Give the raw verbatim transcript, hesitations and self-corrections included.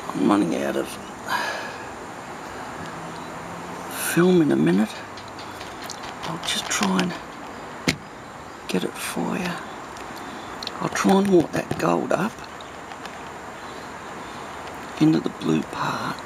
I'm running out of film in a minute. I'll just try and get it for you. I'll try and walk that gold up into the blue part.